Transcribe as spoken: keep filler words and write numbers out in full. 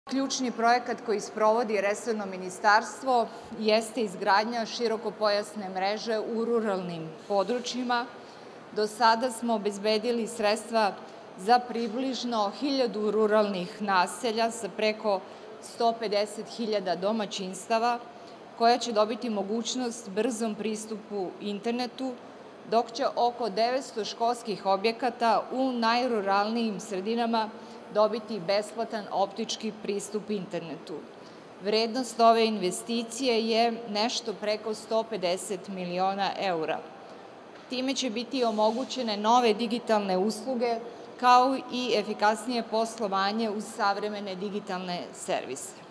Ključni projekat koji sprovodi resorno ministarstvo jeste izgradnja širokopojasne mreže u ruralnim područjima. Do sada smo obezbedili sredstva za približno hiljadu ruralnih naselja sa preko sto pedeset hiljada domaćinstava koja će dobiti mogućnost brzom pristupu internetu, dok će oko devetsto školskih objekata u najruralnijim sredinama dobiti besplatan optički pristup internetu. Vrednost ove investicije je nešto preko sto pedeset miliona eura. Time će biti omogućene nove digitalne usluge, kao i efikasnije poslovanje uz savremene digitalne servise.